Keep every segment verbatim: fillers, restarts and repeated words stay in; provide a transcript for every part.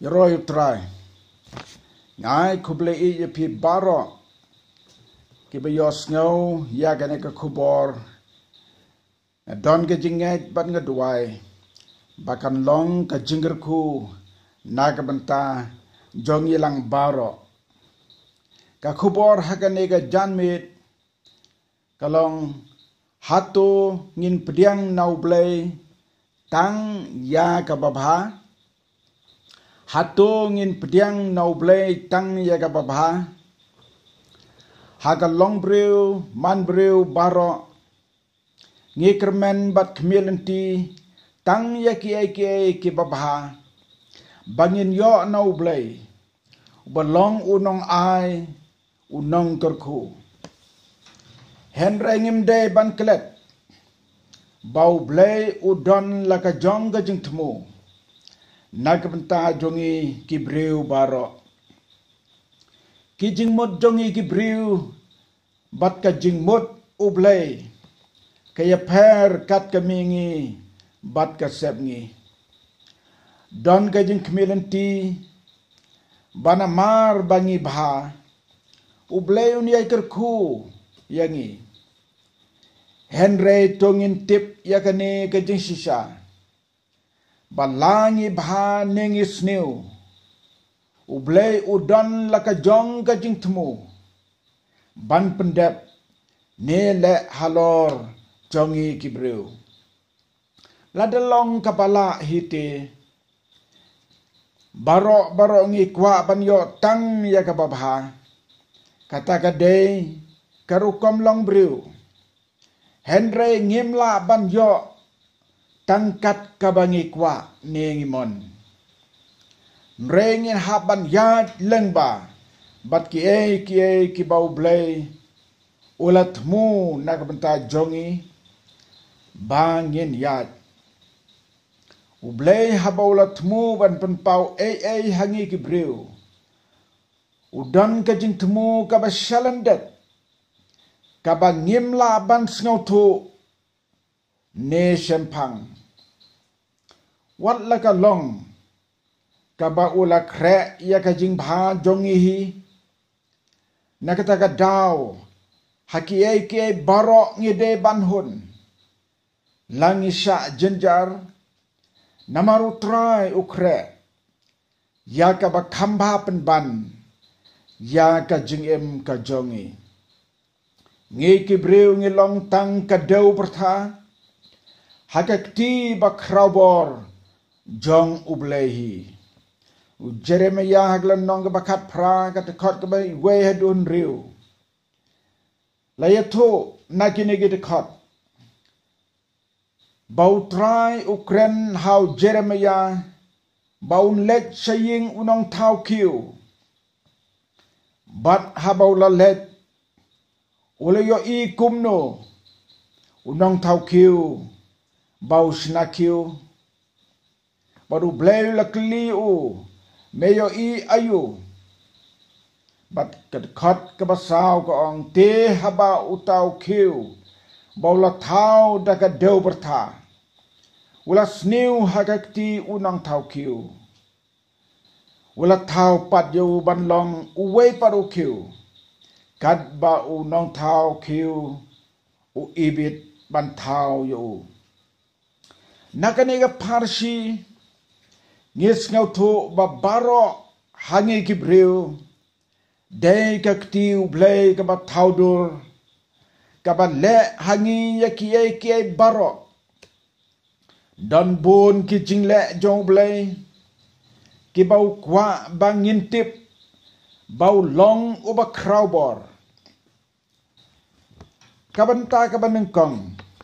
Yaroi utrai. Ngai kuble i ye pi baro. Ki be yos ngau ya gane ka kubor. Don ke jinget ban ngaduai. Bakan long ka jingerku naga benta jong ilang baro. Ka kubor hakane ka janmit kalong hatu ngin pediang nau blay tang ya ka babha. Hatu ngin pediang nau blay tang ya ka babha. Haga long brew man brew baro. Ngikermen bat kemilenti tang ya ki ai ki ai ki babha. Bangin yo nau blay. Balong unong ai unong kerku. Henry ngim day ban kelet. Bau blay udon laka jong ka jing temu. Nagabenta jongi ki brew baro. Ki jing mut jongi ki brew. Bat ka jing mut ublay. Kaya per kat kamingi. Bat ka sebngi. Don ka jing kemilenti. Bana mar bangi bha. Ublay unyay kerku. Yangi. Henry tongin tip yakane ka jing sisa. Balangi bha nengi snew. Ublay udon laka jong ka jing temu. Ban pendep. Ne le halor jongi kibrew. Ladalong kapala hiti. Barok barok ngi kwa ban yo tang ya ka babha. Kata kadai karukom long brew. Henry ngimla ban yo tangkat kabangi kwa nengi mon. Mrengin haban yad lengba. Bat ki ei ki ei ki bau blay. Ulat mu nakabenta jongi. Bangin yad. Ublay haba ulat mu ban penpau ei ei hangi ki brew. Udan ka jing temu kaba shalandet. Kaba ngimla ban sngau tu. Ne shempang. Wat laka long. Kaba ula kre ya ka jing bha jongi hi. Nakataka daw. Haki ei ki ei barok ngide ban hun. Langi sya jenjar. Namaru try ukre. Ya kaba kamba penban. Ya ka jing em ka jongi. Ngi ki brew ngi long tang ka dew bertha. Hakakti ba kraubor. Jong ublehi. U Jeremiah haglan nong bakat pra kata kot ka bai we hadun riu. Layato nakini gite kot. Bau try ukren how Jeremiah baun let saying unong tau kiu. Bat habau la let ule yo i kumno unong tau kiu bau sna kiu. Baru blay la kliu meyo i ayu. Bat kat kot kabasaw ka ong te haba utau kiu. Bau la tau daka dew bertha. Ula sniu hakakti unang tau kiu. Ula tau pat yu ban long uwe paru kiu. Kat ba unang tau kiu. U ibit ban tau yu. Nakaniga parsi. Ngis ngau tu ba baro hangi ki brew. Day kakti ublay ka ba tau dur. Ka ba le hangi ya ki ay ki ay baro. Dan bon ki jing le jong blay. Ki bau kwa ba ngintip. Bau long uba kraubor. Kabanta ka ba nengkong.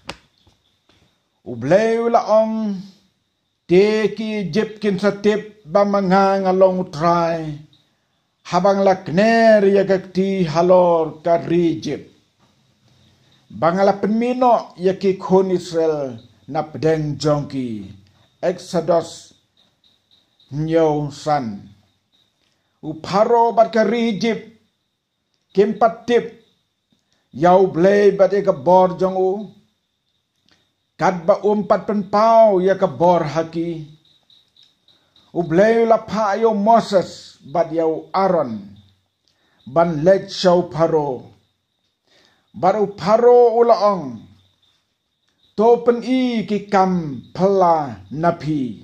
Ublay ula ong. Te ki jip kin satip ba mga ngalong utray. Habang lakner ya kakti halor ka rijip. Bangala penmino ya ki kon Israel na pedeng jongki. Exodus nyo san. Uparo bat ka rijip. Kimpat tip. Yau blay bat eka bor jong u. Kad ba umpat penpau ya ka bor haki. Ublay la pa yo Moses bat yo Aaron ban let show paro baru paro ulaong to pen i ki kam pala napi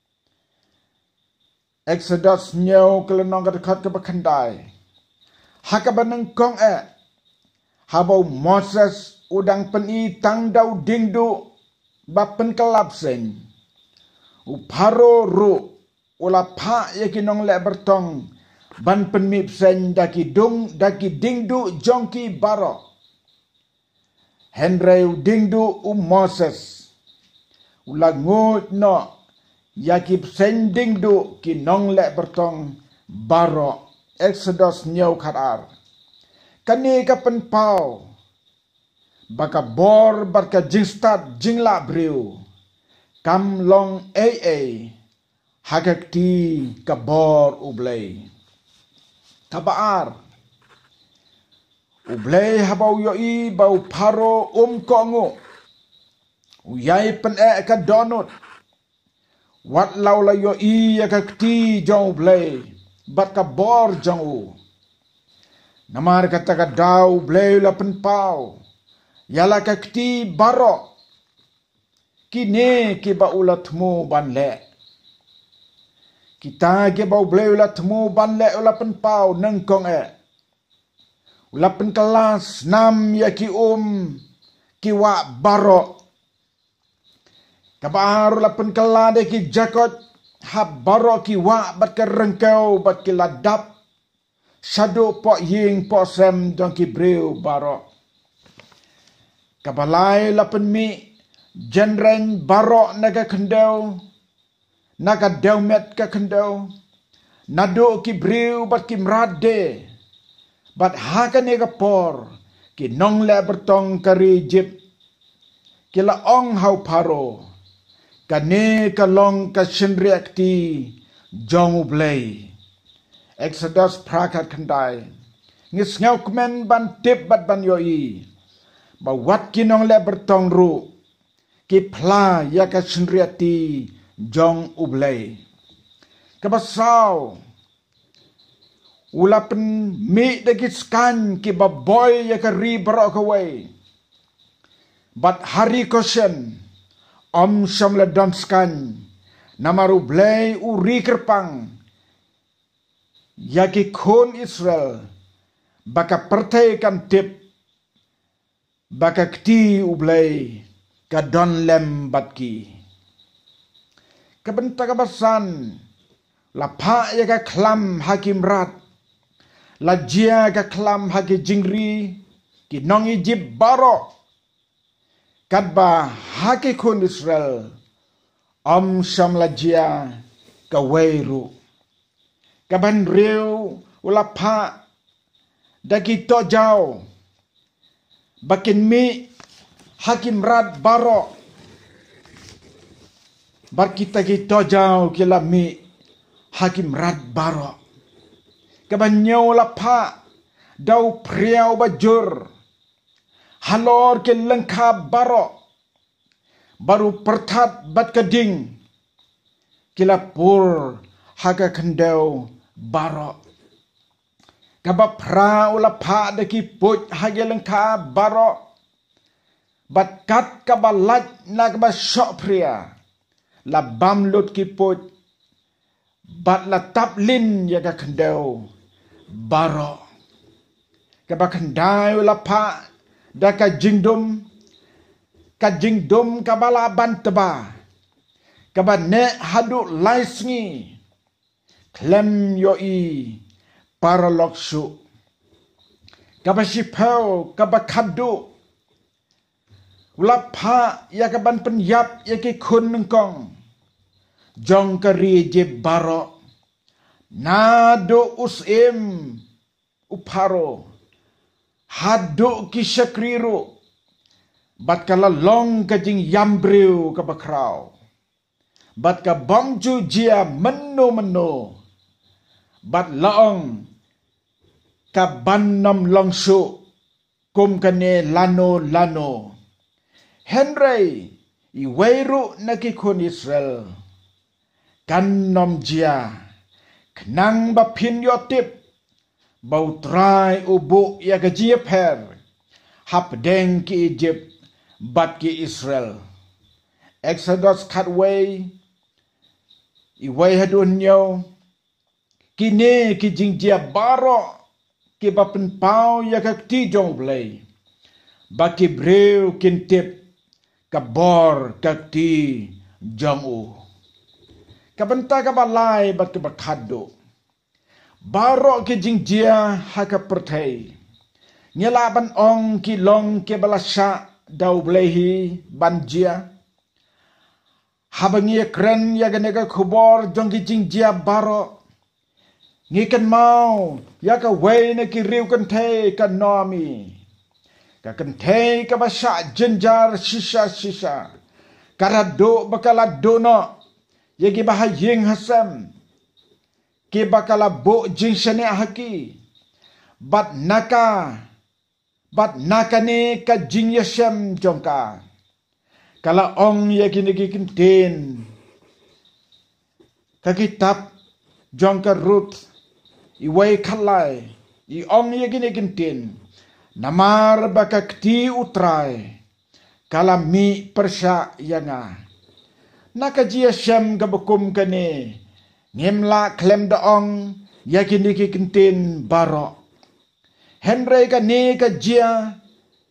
Exodus nyaw kelenong kadekat ke bakandai hakabaneng kong e habau Moses udang pen i tang dau dingdu bapen kelap sen uparo ru ula pa ya kinong le bertong ban penmip sen daki dung daki dingdu jongki baro Henry dingdu u Moses ula ngut no yakip sen dingdu kinong le bertong baro Exodus nyaw karar kani kapen pau baka bor barka jingstat jingla briu kam long ay ay hagakti kabor ublay tabaar ublay habau yoi bau paro um kongo uyay pen e ka donut wat law la yoi hagakti jong ublay bat kabor jong u namar kata ka daw ublay la pen pau yala kakti baro kine ki ba ulatmu banle kita ke bau bleu la temu ban le ula pen pau neng kong e ula pen kelas nam ya ki um ki wa baro kabar ula pen kala de ki jakot ha baro ki wa bat ke rengkau bat ki ladap sadu po ying po sem dong ki breu baro kabalai la pen mi jenren baro naga kendau naga deumet ka kendau nado ki briu bat ki mrade bat hakan ega por ki nong le bertong kari jip ki la ong hau paro kane ka long ka shinriakti jong ublay Exodus prakat kendai ngis ngau kemen ban tip bat ban yoi ba wat ki nong le bertong ru ki pla ya ka shinriati jong ublay kabasau ulapen mi de ki skan ki baboy ya ka ri barok away bat hari koshen om sham la don skan namaru blay uri kerpang ya ki kon Israel baka pertai kan tip baka kti ublay ka don lem batki kabenta kabasan la pa ya ka klam hakim rat la jia ka klam haki jingri ki nongi jib baro kadba haki kun Israel om sham la jia ka weiru kaban riu ula pa daki to jau bakin mi hakim rat baro bar kita kita jauh kila mi hakim rat baro kabanyau lapa dau priau bajur halor ke lengkap baro baru pertat bat keding kila pur haga kendau baro kaba pra ulapa deki put haga lengkap baro bat kat kaba lat na kaba syok pria la bam lut ki put bat la tap lin ya ka kendau baro ka ba kendai la pa da ka jingdum ka jingdum ka bala ban teba ka ba ne hadu laisngi klem yo i paraloksu ka ba sipau ka ba kadu ulapa ya ka ban penyap ya ki kun nengkong jong kari je baro nado usim uparo hado ki syakriru bat kala long ka jing yambriu ka bakrau bat ka bongju jia meno meno bat laong ka banam longsu kum kane lano lano Henry iweiru nakikun Israel kan nom jia knang ba phin yo tip bau trai ubu ya ga jia per hap deng ki Egypt bat ki Israel Exodus khatway i way hadun yo kini ki jing jia baro ki ba pen pau ya ka ti jong blai ba ki breu kin tip ka bor ka ti jong u ka benta ka balai bat ka bakhado baro ki jing jia ha ka perthai nyala ban ong ki long ke balasha dau blai hi ban jia habangi kren ya gane ka khubor jong ki jing jia baro ngi kan mau ya ka wei na ki riu kan the ka nomi ka kan the ka basha jenjar shisha shisha karado bakala dono ye ki bah ying hasam ki bakala bo jing shane haki bat naka bat naka ni ka jing yashem jongka kala ong ye ki ni ki kinten ka kitab jongka Ruth iway kalay i ong ye gini gintin namar baka kti utray kala mi persya yanga nakajia shem gabukum kani ngimla klem da ong ye gini gintin baro henry ka ni ka jia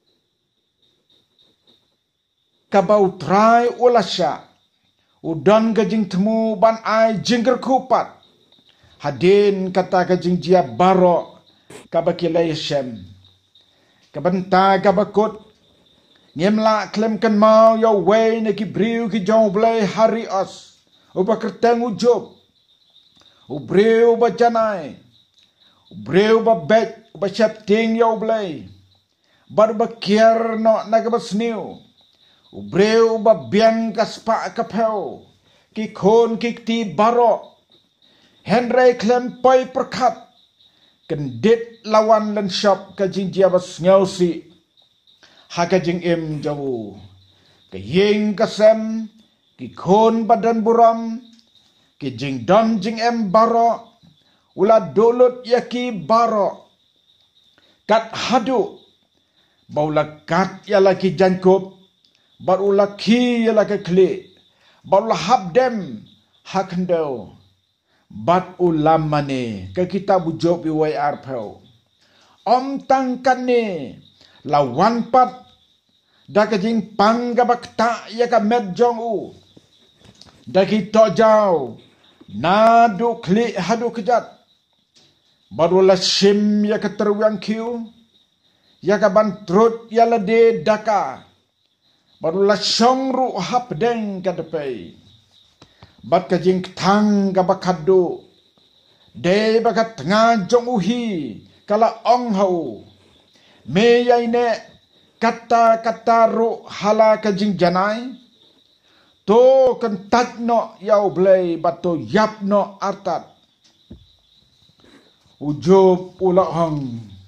kabau try ulasya udon ka jing temu ban ai jingger kupat hadin kata ka jing jia baro kabakilay shem kabanta kabakut ngimla klem kan mau yo way na ki briu ki jong blay hari os ubakerteng ujob ubriu ba janai ubriu ba bet ba chapting yo blay bar ba kier no nagabasniu ubriu ba biang kaspa kapeu ki khon ki ti baro Henry klem poi perkat kendit lawan len shop ka jing jia bas ngausi ha ka jing im jawu ke ying kasem ki khon badan buram ki jing don jing em baro ula dolut yaki baro kat hadu baula kat yala ki jankop barula ki yala ke kli baula habdem hakndo bat ulamane ke kitab Job iway arpeu om tangkan ni lawan pat da ka jing panggabakta ya ka med jong u da ki to jaw na du kli hadu kejat barula sim ya ka terwang kiu ya ka ban trut ya la de daka barula songru hap deng ka depei bat ka jing thang ka bakado de bakat nga jong uhi kala ong hau me yai ne kata kata ru hala ka jing janai to kan tat no yau blai bat to yap no artat ujob ula hang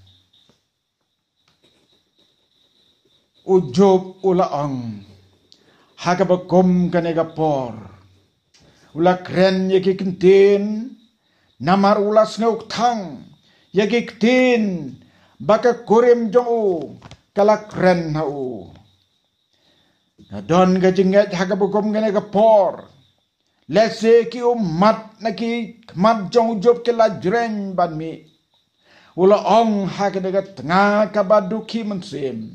ujob ula ang haga bakom kanega por ula kren ye ki kintin namar ula sneuk thang ye ki kintin baka kurim jong u kala kren ha u don ga jinget haga bukom gane ga por lese ki u mat na ki mat jong job ke la jren ban mi ula ong haga daga tanga ka badu ki mensim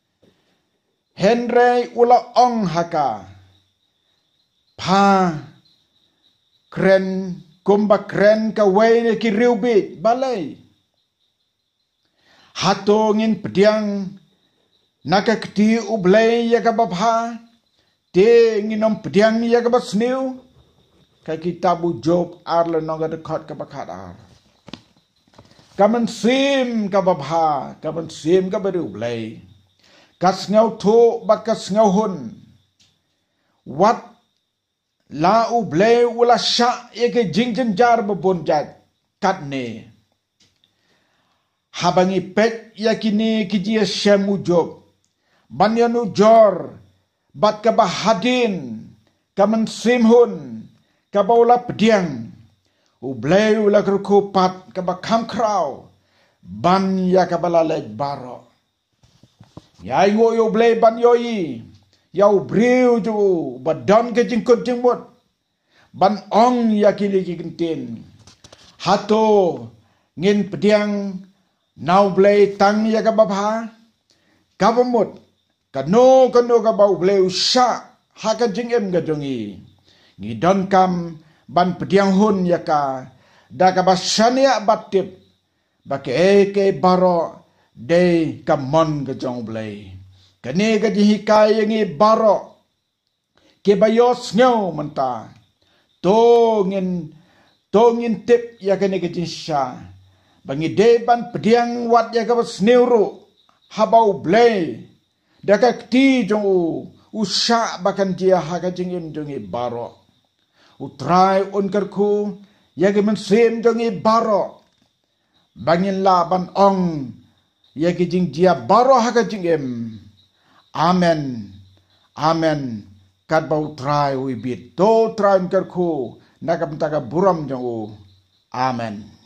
henry ula ong haka pa kren kumba kren ka way ki riubit balay hatongin pediang nakakti ublay ya ka babha te nginom pediang ya ka basniu ka kitabu Job arla noga dekat ka bakat ar kaman sim ka babha kaman sim ka bari ublay kas ngau to bakas ngau hun wat la ublay ula sha yeke jingjen jar babonjat katne habangi pet yakini kijia shemu Job banyanu jor bat ka bahadin kaman simhun ka baula pediang u bleu la kerku pat ka ba kam krau ban ya ka bala lek baro ya yo yo blei ban yo yi ya u breu ju ba don ke jingkut jingmut ban ong ya kili kintin hato ngin pediang nau blei tang ya ka babha ka bamut kano kano ka bau bleu sha ha ka jingem ga jongi ngi don kam ban pediang hun ya ka da ka basania batip ba ke ke baro de ka mon ga jong blei kane ga ji hikai ngi baro ke bayos ngau menta to ngin to ngin tip ya kane ga ji sha bangi de ban pediang wat ya ka basneuru habau blei da ka ti jong u usha bakan dia ha ka jingem jongi baro utrai unkarku yagi mensem jongi baro bangin la ban ong yagi jing dia baro haka jingem amen amen kat bau trai wi bit to trai unkarku nakam taka buram jongu amen.